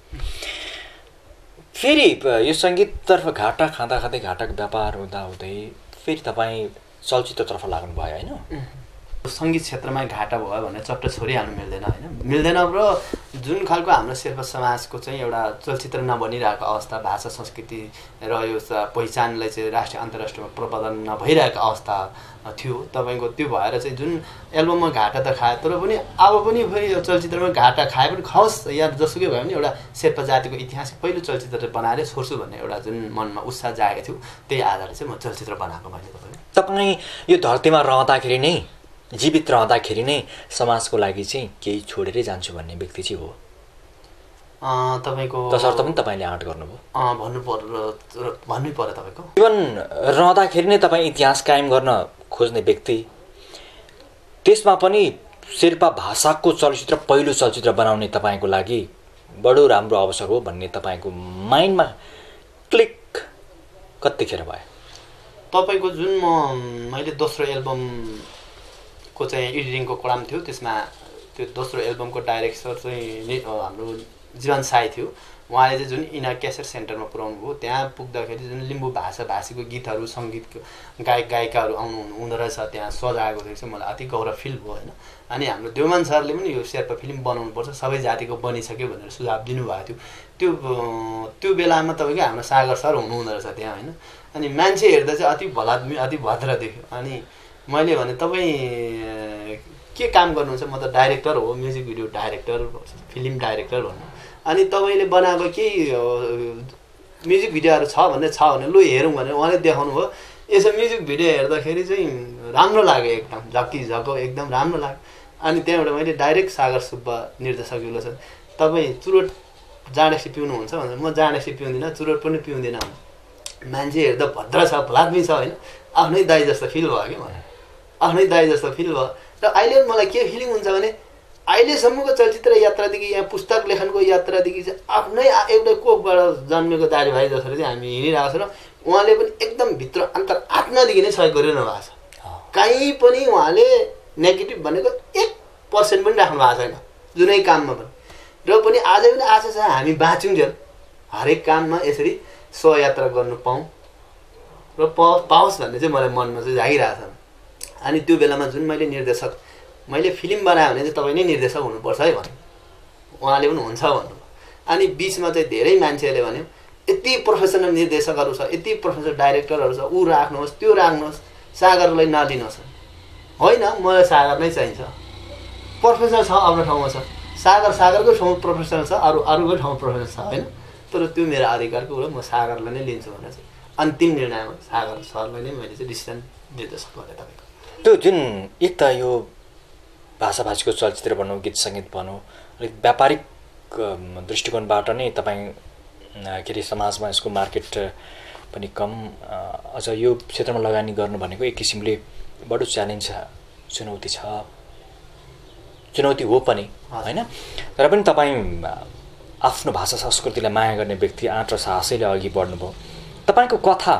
फेरि यो सङ्गीततर्फ घाटा खाँदा खाँदै घाटाको व्यापार हुँदा हुँदै फेरि तपाईँ चलचित्रतर्फ लाग्नु भयो होइन सङ्गीत क्षेत्रमा घाटा भयो भने चट्ट छोडिहाल्नु मिल्दैन होइन मिल्दैन र जुन खालको हाम्रो शेर्पा समाजको चाहिँ एउटा चलचित्र नबनिरहेको अवस्था भाषा संस्कृति र यो पहिचानलाई चाहिँ राष्ट्रिय अन्तर्राष्ट्रियमा प्रबन्धन नभइरहेको अवस्था थियो तपाईँको त्यो भएर चाहिँ जुन एल्बममा घाटा त खायो तर पनि अब पनि फेरि यो चलचित्रमा घाटा खाए पनि खाओस् या जसुकै भयो भने एउटा शेर्पा जातिको इतिहास पहिलो चलचित्र बनाएर छोड्छु भन्ने एउटा जुन मनमा उत्साह जागेको थियो त्यही आधारले चाहिँ म चलचित्र बनाएको मैले तपाईँ तपाईँ यो धरतीमा रहँदाखेरि नै जीवित रहँदाखेरि नै समाजको लागि चाहिँ केही छोडेरै जान्छु भन्ने व्यक्ति चाहिँ हो तपाईँको तसर्थ पनि तपाईँले आँट गर्नुभयो भन्नु पर्यो भन्नै पर्यो तपाईँको जीवन रहँदाखेरि नै तपाईँ इतिहास कायम गर्न खोज्ने व्यक्ति त्यसमा पनि शेर्पा भाषाको चलचित्र पहिलो चलचित्र बनाउने तपाईँको लागि बडो राम्रो अवसर हो भन्ने तपाईँको माइन्डमा क्लिक कतिखेर भयो तपाईँको जुन म मैले दोस्रो एल्बम को चाहिँ एडिटिङको क्रम थियो त्यसमा त्यो दोस्रो एल्बमको डाइरेक्टर चाहिँ हाम्रो जीवन साई थियो उहाँले चाहिँ जुन इना क्यासेट सेन्टरमा पुर्याउनु भयो त्यहाँ पुग्दाखेरि जुन लिम्बू भाषा भाषीको गीतहरू सङ्गीतको गायक गायिकाहरू आउनु हुँदो रहेछ त्यहाँ सजाएको थियो चाहिँ मलाई अति गौरव फिल भयो होइन अनि हाम्रो देवमान सरले पनि यो शेर्पा फिल्म बनाउनुपर्छ सबै जातिको बनिसक्यो भनेर सुझाव दिनुभएको थियो त्यो त्यो बेलामा तपाईँको हाम्रो सागर सर हुनुहुँदो रहेछ त्यहाँ होइन अनि मान्छे हेर्दा चाहिँ अति भलाद्मी अति भद्र देख्यो अनि मैले भने तपाईँ के काम गर्नुहुन्छ म त डाइरेक्टर हो music video director film director भन्नु अनि तपाईँले बनाएको केही म्युजिक भिडियोहरू छ भने छ भने लु हेरौँ भनेर उहाँले देखाउनु भयो यसो म्युजिक भिडियो हेर्दाखेरि चाहिँ राम्रो लाग्यो एकदम झक्की झक्को एकदम राम्रो लाग्यो अनि त्यहाँबाट मैले डाइरेक्ट सागर सुब्बा निर्देशकले छ तपाईँ चुरोट जाँडेसी पिउनुहुन्छ भनेर म जाँडेसी पिउँदिनँ चुरोट पनि पिउँदिनँ मान्छे हेर्दा भद्र छ भलाद्मी छ होइन आफ्नै दाइ जस्तो फिल भयो क्या मलाई आफ्नै दाइ जस्तो फिल भयो र अहिले मलाई के फिलिङ हुन्छ भने अहिलेसम्मको चलचित्र यात्रादेखि यहाँ पुस्तक लेखनको यात्रादेखि चाहिँ आफ्नै एउटै कोखबाट जन्मेको दाजुभाइ जसरी चाहिँ हामी हिँडिरहेको छ र उहाँले पनि एकदम भित्र अन्तर आत्मादेखि नै सहयोग गरिरहनु भएको छ कहीँ पनि उहाँले नेगेटिभ भनेको एक पर्सेन्ट पनि राख्नु भएको छैन जुनै काममा पनि र पनि आज पनि आशा छ हामी बाँच्यौँ हरेक काममा यसरी स्वयात्रा गर्नु पाऊँ र पाओस् भन्ने चाहिँ मलाई मनमा चाहिँ जागिरहेको छ अनि त्यो बेलामा जुन मैले निर्देशक मैले फिल्म बनाएँ भने चाहिँ तपाईँ नै निर्देशक हुनुपर्छ है भने उहाँले पनि हुन्छ भन्नु। अनि बिचमा चाहिँ धेरै मान्छेहरूले भन्यो यति प्रोफेसनल निर्देशकहरू छ, यति प्रोफेसनल डाइरेक्टरहरू छ, ऊ राख्नुहोस् त्यो राख्नुहोस्, सागरलाई नलिनुहोस्। होइन, मलाई सागर नै चाहिन्छ। प्रोफेसनल छ आफ्नो ठाउँमा छ, सागर सागरको ठाउँमा प्रोफेसनल छ, अरू अरूको ठाउँमा प्रोफेसनल छ होइन। तर त्यो मेरो अधिकारको कुरा, म सागरलाई नै लिन्छु भनेर चाहिँ अन्तिम निर्णयमा सागर सरलाई नै मैले चाहिँ डिसिजन निर्देशक गरेँ तपाईँको। त्यो जुन एक त यो भाषाभाषीको चलचित्र भनौँ, गीत सङ्गीत भनौँ, अलिक व्यापारिक दृष्टिकोणबाट नै तपाईँ के अरे समाजमा यसको मार्केट पनि कम, अझ यो क्षेत्रमा लगानी गर्नु भनेको एक किसिमले बडो च्यालेन्ज छ, चुनौती छ, चुनौती हो पनि होइन। तर पनि तपाईँ आफ्नो भाषा संस्कृतिलाई माया गर्ने व्यक्ति, आँट र साहसैले अघि बढ्नुभयो। तपाईँको कथा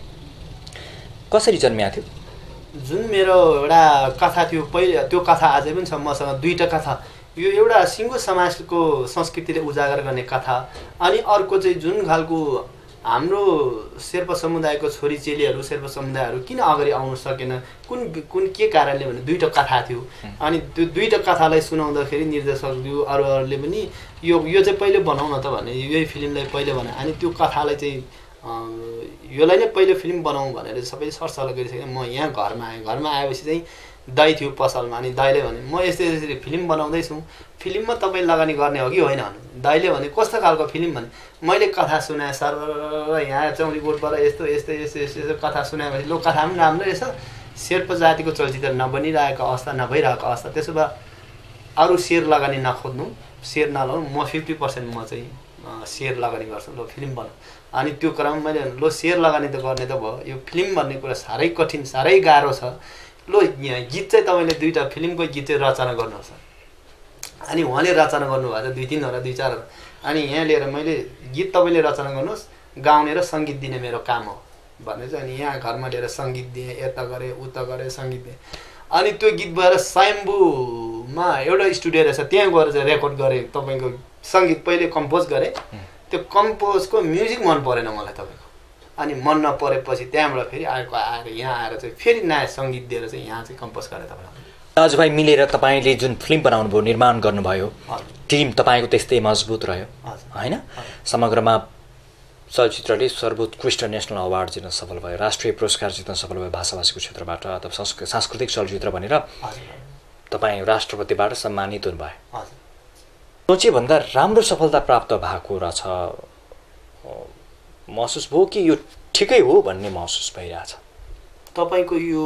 कसरी जन्मिएको थियो? जुन मेरो एउटा कथा थियो पहिले, त्यो कथा अझै पनि छ मसँग, दुईवटा कथा। यो एउटा सिङ्गो समाजको संस्कृतिले उजागर गर्ने कथा, अनि अर्को चाहिँ जुन खालको हाम्रो शेर्पा समुदायको छोरी चेलीहरू, शेर्पा समुदायहरू किन अगाडि आउन सकेन, कुन कुन के कारणले भने दुईवटा कथा थियो। अनि त्यो दुईवटा कथालाई सुनाउँदाखेरि निर्देशकज्यू अरूहरूले पनि यो यो चाहिँ पहिले बनाउन त भने यही फिल्मलाई पहिले भने, अनि त्यो कथालाई चाहिँ योलाई नै पहिले फिल्म बनाउँ भनेर सबै सरसल्लाह गरिसकेँ। म यहाँ घरमा आएँ, घरमा आएपछि चाहिँ दाइ थियो पसलमा, अनि दाइले भने म यस्तै यसरी फिल्म बनाउँदैछु, फिल्ममा तपाईँ लगानी गर्ने हो कि होइन भने। दाइले भने कस्तो खालको फिल्म भने मैले कथा सुनाएँ सर, यहाँ चौरीकोटबाट यस्तो यस्तो यस्तो यस्तो यस्तो कथा सुनाएपछि लो कथा पनि राम्रो रहेछ, शेर्पा जातिको चलचित्र नबनिरहेको अवस्था, नभइरहेको अवस्था, त्यसो भए अरू सेयर लगानी नखोज्नु, सेयर नलाउनु, म फिफ्टी पर्सेन्ट म चाहिँ सेयर लगानी गर्छु, लो फिल्म बनाऊ। अनि त्यो क्रममा मैले लो सेयर लगानी त गर्ने त भयो, यो फिल्म भन्ने कुरा साह्रै कठिन, साह्रै गाह्रो छ, लो यहाँ गीत चाहिँ तपाईँले दुईवटा फिल्मको गीत चाहिँ रचना गर्नुहोस्। अनि उहाँले रचना गर्नुभएको छ दुई तिनवटा दुई चारवटा, अनि यहाँ लिएर मैले गीत तपाईँले रचना गर्नुहोस्, गाउने र सङ्गीत दिने मेरो काम हो भने चाहिँ, अनि यहाँ घरमा लिएर सङ्गीत दिएँ, यता गरेँ उता गरेँ सङ्गीत दिएँ। अनि त्यो गीत भएर स्वयम्भूमा एउटा स्टुडियो रहेछ, त्यहाँ गएर चाहिँ रेकर्ड गरेँ, तपाईँको सङ्गीत पहिले कम्पोज गरेँ, त्यो कम्पोजको म्युजिक मन परेन मलाई तपाईँको, अनि मन नपरेपछि त्यहाँबाट फेरि आएको आएर यहाँ आएर चाहिँ फेरि नयाँ सङ्गीत दिएर चाहिँ यहाँ चाहिँ कम्पोज गरेँ तपाईँलाई। दाजुभाइ मिलेर तपाईँले जुन फिल्म बनाउनुभयो, निर्माण गर्नुभयो, टिम तपाईँको त्यस्तै मजबुत रह्यो होइन। समग्रमा चलचित्रले सर्वोत्कृष्ट नेसनल अवार्ड जित्न सफल भयो, राष्ट्रिय पुरस्कार जित्न सफल भयो भाषाभाषीको क्षेत्रबाट, अथवा सांस्कृतिक चलचित्र भनेर तपाईँ राष्ट्रपतिबाट सम्मानित हुनुभयो। सोचेभन्दा राम्रो सफलता प्राप्त भएको रहेछ महसुस भयो कि यो ठिकै हो भन्ने महसुस भइरहेछ? तपाईँको यो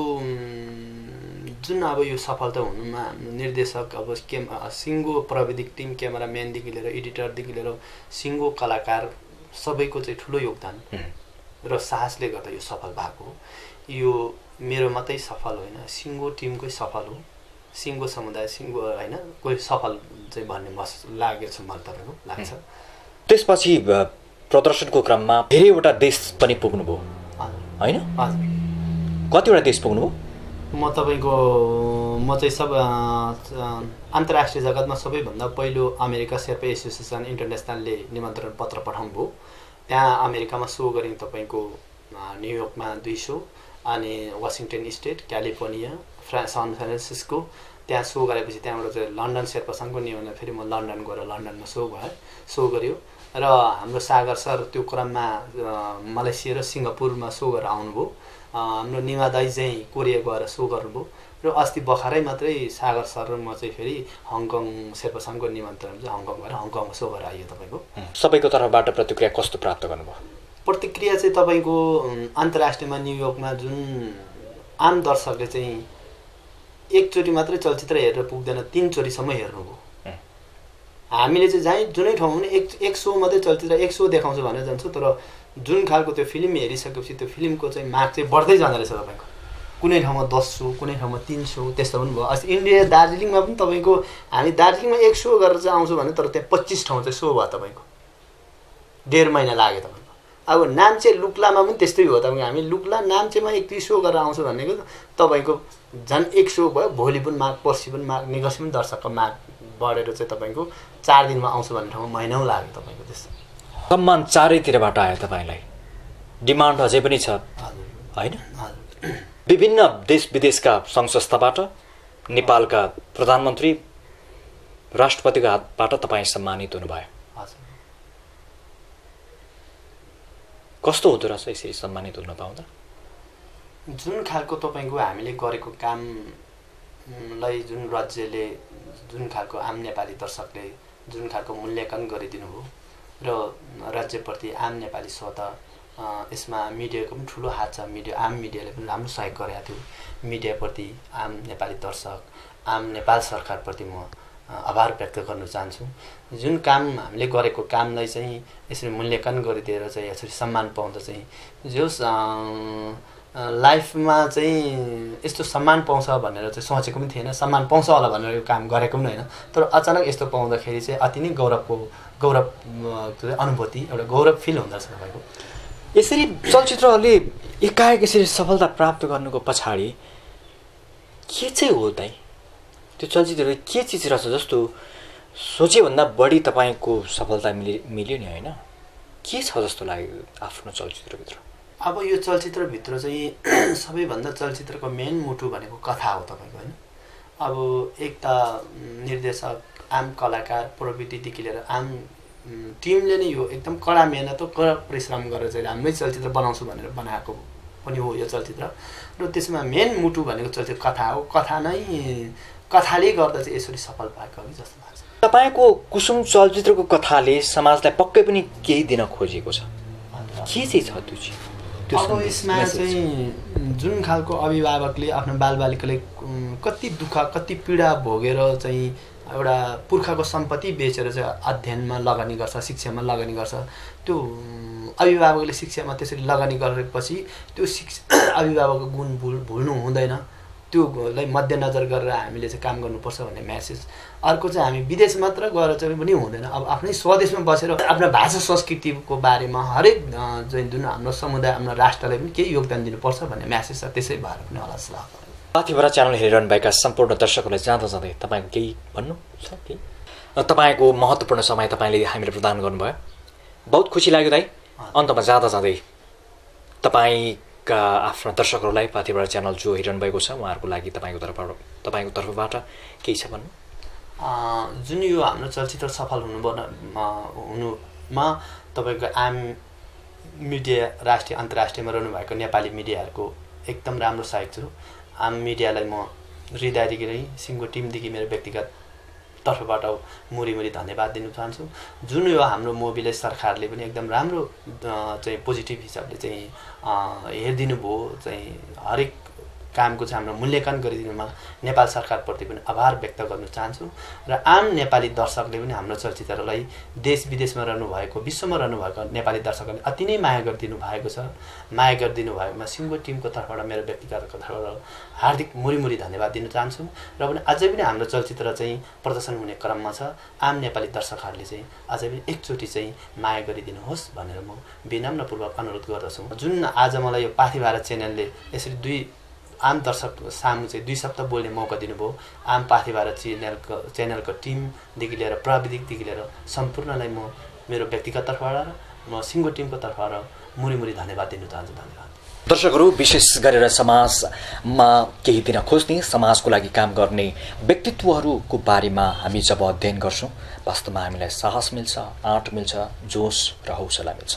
जुन अब यो सफलता हुनुमा हाम्रो निर्देशक, अब के सिङ्गो प्रविधिक टिम, क्यामेराम्यानदेखि लिएर एडिटरदेखि लिएर सिङ्गो कलाकार सबैको चाहिँ ठुलो योगदान र साहसले गर्दा यो सफल भएको हो। यो मेरो मात्रै सफल होइन, सिङ्गो टिमकै सफल हो, सिङ्गो समुदाय सिङ्गो होइन कोही सफल चाहिँ भन्ने मस लागेको छ मलाई तपाईँको लाग्छ। त्यसपछि प्रदर्शनको क्रममा धेरैवटा देश पनि पुग्नुभयो होइन? कतिवटा देश पुग्नुभयो? म तपाईँको म चाहिँ सब अन्तर्राष्ट्रिय जगतमा सबैभन्दा पहिलो अमेरिका शेर्पा एसोसिएसन इन्टरनेसनलले निमन्त्रण पत्र पठाउनु भयो। त्यहाँ अमेरिकामा सो गरेँ तपाईँको न्युयोर्कमा दुई सो, अनि वासिङटन स्टेट, क्यालिफोर्निया, फ्रा सान फ्रान्सिस्को, त्यहाँ सो गरेपछि त्यहाँबाट चाहिँ लन्डन शेर्पा सङ्घको निमन्त्रण, फेरि म लन्डन गएर लन्डनमा सो भएँ, सो गऱ्यो। र हाम्रो सागर सर त्यो क्रममा मलेसिया र सिङ्गापुरमा सो गरेर आउनुभयो। हाम्रो निमा दाइ चाहिँ कोरिया गएर सो गर्नुभयो, र अस्ति भर्खरै मात्रै सागर सर र म चाहिँ फेरि हङकङ शेर्पा सङ्घको निमन्त्रण चाहिँ हङकङ गएर हङकङमा सो गरेर आइयो। तपाईँको सबैको तर्फबाट प्रतिक्रिया कस्तो प्राप्त गर्नुभयो? प्रतिक्रिया चाहिँ तपाईँको अन्तर्राष्ट्रियमा न्युयोर्कमा जुन आम दर्शकले चाहिँ एकचोटि मात्रै चलचित्र हेरेर पुग्दैन, तिनचोटिसम्म हेर्नुभयो। हामीले चाहिँ जहीँ जुनै ठाउँमा पनि एक एक सो मात्रै चलचित्र एक सो देखाउँछ भनेर जान्छौँ, तर जुन खालको त्यो फिल्म हेरिसकेपछि त्यो फिल्मको चाहिँ माग चाहिँ बढ्दै जाँदो रहेछ तपाईँको। कुनै ठाउँमा दस सो, कुनै ठाउँमा तिन सो त्यस्तो पनि भयो। अस्ति इन्डिया दार्जिलिङमा पनि तपाईँको हामी दार्जिलिङमा एक सो गरेर चाहिँ आउँछौँ भने तर त्यहाँ पच्चिस ठाउँ चाहिँ सो भयो तपाईँको, डेढ महिना लाग्यो तपाईँको। अब नाम्चे लुक्लामा पनि त्यस्तै हो तपाईँको, हामी लुक्ला नाम्चेमा एक दुई सो गरेर आउँछौँ भनेको तपाईँको झन् एक सो भयो, भोलि पनि माग, पर्सि पनि माग, निकर्सी पनि दर्शकको माग बढेर चाहिँ तपाईँको चार दिनमा आउँछु भन्ने ठाउँमा महिना पनि लाग्यो तपाईँको। त्यस्तो सम्मान चारैतिरबाट आयो तपाईँलाई, डिमान्ड अझै पनि छ होइन? विभिन्न देश विदेशका सङ्घ संस्थाबाट नेपालका प्रधानमन्त्री राष्ट्रपतिको हातबाट तपाईँ सम्मानित हुनुभयो। हजुर। कस्तो हुँदो रहेछ यसरी सम्मानित हुन पाउँदा? जुन खालको तपाईँको हामीले गरेको कामलाई जुन राज्यले जुन खालको आम नेपाली दर्शकले जुन खालको मूल्याङ्कन गरिदिनु भयो र राज्यप्रति आम नेपाली स्वत यसमा मिडियाको पनि ठुलो हात छ। मिडिया आम मिडियाले पनि राम्रो सहयोग गरेको थियो। मिडियाप्रति आम नेपाली दर्शक आम नेपाल सरकारप्रति म आभार व्यक्त गर्न चाहन्छु। जुन काम हामीले गरेको कामलाई चाहिँ यसरी मूल्याङ्कन गरिदिएर चाहिँ यसरी सम्मान पाउँदा चाहिँ जो लाइफमा चाहिँ यस्तो सम्मान पाउँछ भनेर चाहिँ सोचेको पनि थिएन। सम्मान पाउँछ होला भनेर यो काम गरेको पनि होइन। तर अचानक यस्तो पाउँदाखेरि चाहिँ अति नै गौरवको गौरव अनुभूति एउटा गौरव फिल हुँदो रहेछ तपाईँको। यसरी चलचित्रहरूले एकाएक यसरी सफलता प्राप्त गर्नुको पछाडि के चाहिँ हो त? त्यो चलचित्रले के चिज रहेछ जस्तो सोचेभन्दा बढी तपाईँको सफलता मिलि मिल्यो नि होइन? के छ जस्तो लाग्यो आफ्नो चलचित्रभित्र? अब यो चलचित्रभित्र चाहिँ सबैभन्दा चलचित्रको मेन मुटु भनेको कथा हो तपाईँको होइन। अब एक त निर्देशक आम कलाकार प्रविधिदेखि लिएर आम टिमले नै यो एकदम कडा मेहनत कडा परिश्रम गरेर चाहिँ राम्रै चलचित्र बनाउँछु भनेर बनाएको पनि हो यो चलचित्र। र त्यसमा मेन मुटु भनेको चलचित्र कथा हो। कथा नै कथाले गर्दा चाहिँ यसरी सफल भएको हो जस्तो लाग्छ। तपाईँको कुसुम चलचित्रको कथाले समाजलाई पक्कै पनि केही दिन खोजेको छ। के चाहिँ छ त्यो चाहिँ? अब यसमा चाहिँ जुन खालको अभिभावकले आफ्नो बालबालिकाले कति दुःख कति पीडा भोगेर चाहिँ एउटा पुर्खाको सम्पत्ति बेचेर चाहिँ अध्ययनमा लगानी गर्छ, शिक्षामा लगानी गर्छ। त्यो अभिभावकले शिक्षामा त्यसरी लगानी गरेपछि त्यो शिक्षा अभिभावकको गुण भुल भुल्नु हुँदैन। त्योलाई मध्यनजर गरेर हामीले चाहिँ काम गर्नुपर्छ भन्ने म्यासेज। अर्को चाहिँ हामी विदेश मात्र गएर चाहिँ पनि हुँदैन। अब आफ्नै स्वदेशमा बसेर आफ्नो भाषा संस्कृतिको बारेमा हरेक चाहिँ जुन हाम्रो समुदाय हाम्रो राष्ट्रलाई पनि केही योगदान दिनुपर्छ भन्ने म्यासेज छ। त्यसै भएर पनि होला जस्तो लाग्छ। पाथिभरा च्यानल हेरिरहनु भएका सम्पूर्ण दर्शकहरूलाई जाँदा जाँदै तपाईँको केही भन्नु छ? केही तपाईँको महत्त्वपूर्ण समय तपाईँले हामीले प्रदान गर्नुभयो, बहुत खुसी लाग्यो दाइ। अन्तमा जाँदा जाँदै तपाईँका आफ्ना दर्शकहरूलाई पाथिभरा च्यानल जो हेरिरहनु भएको छ उहाँहरूको लागि तपाईँको तर्फबाट तपाईँको तर्फबाट केही छ भन्नु? जुन यो हाम्रो चलचित्र सफल हुनु हुनुमा तपाईँको आम मिडिया राष्ट्रिय अन्तर्राष्ट्रियमा रहनुभएको नेपाली मिडियाहरूको एकदम राम्रो सहयोग छु। आम मिडियालाई म हृदयदेखि नै सिङ्गो टिमदेखि मेरो व्यक्तिगत तर्फबाट मुरी मुरी धन्यवाद दिन चाहन्छु। जुन यो हाम्रो मुभीले सरकारले पनि एकदम राम्रो चाहिँ पोजिटिभ हिसाबले चाहिँ हेरिदिनु भयो। चाहिँ हरेक कामको चाहिँ हाम्रो मूल्याङ्कन गरिदिनुमा नेपाल सरकारप्रति पनि आभार व्यक्त गर्न चाहन्छु। र आम नेपाली दर्शकले पनि हाम्रो चलचित्रलाई देश विदेशमा रहनुभएको विश्वमा रहनुभएको नेपाली दर्शकहरूले अति नै माया गरिदिनु भएको छ। माया गरिदिनु भएकोमा सिङ्गो टिमको तर्फबाट मेरो व्यक्तिगतको तर्फबाट हार्दिक मुरीमुरी धन्यवाद दिन चाहन्छु। र पनि अझै पनि हाम्रो चलचित्र चाहिँ प्रदर्शन हुने क्रममा छ। आम नेपाली दर्शकहरूले चाहिँ अझै पनि एकचोटि चाहिँ माया गरिदिनुहोस् भनेर म विनम्रपूर्वक अनुरोध गर्दछु। जुन आज मलाई यो पाथिभरा च्यानलले यसरी दुई आम दर्शक सामु चाहिँ दुई शब्द बोल्ने मौका दिनुभयो। आम पाथिभरा च्यानलको च्यानलको टिमदेखि लिएर प्रविधिदेखि लिएर सम्पूर्णलाई म मेरो व्यक्तिगत तर्फबाट म सिङ्गो टिमको तर्फबाट मुरी मुरी धन्यवाद दिन चाहन्छु। धन्यवाद। दर्शकहरू, विशेष गरेर समाजमा केही दिन खोज्ने समाजको लागि काम गर्ने व्यक्तित्वहरूको बारेमा हामी जब अध्ययन गर्छौँ वास्तवमा हामीलाई साहस मिल्छ, आँट मिल्छ, जोस र हौसला मिल्छ।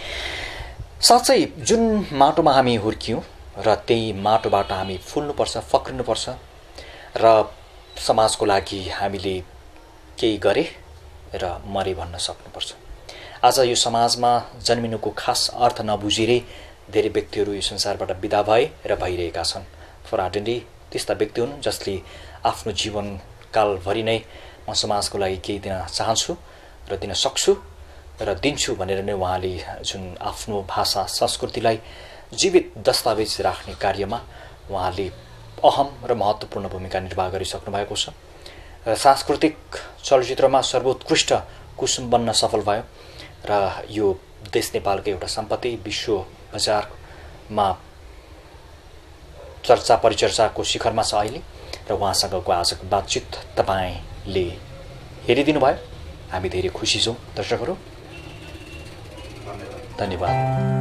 साँच्चै जुन माटोमा हामी हुर्कियौँ र त्यही माटोबाट हामी फुल्नुपर्छ, फक्रिनुपर्छ र समाजको लागि हामीले केही गरे र मरे भन्न सक्नुपर्छ। आज यो समाजमा जन्मिनुको खास अर्थ नबुझिरै धेरै व्यक्तिहरू यो संसारबाट विदा भए र भइरहेका छन्। फरा डेन्डी त्यस्ता व्यक्ति हुन् जसले आफ्नो जीवनकालभरि नै म समाजको लागि केही दिन चाहन्छु र दिन सक्छु र दिन्छु भनेर नै उहाँले जुन आफ्नो भाषा संस्कृतिलाई जीवित दस्तावेज राख्ने कार्यमा उहाँले अहम र महत्त्वपूर्ण भूमिका निर्वाह गरिसक्नु भएको छ। र सांस्कृतिक चलचित्रमा सर्वोत्कृष्ट कुसुम बन्न सफल भयो र यो देश नेपालको एउटा सम्पत्ति विश्व बजारमा चर्चा परिचर्चाको शिखरमा छ अहिले। र उहाँसँगको आजको बातचित तपाईँले हेरिदिनु भयो, हामी धेरै खुसी छौँ। दर्शकहरू धन्यवाद।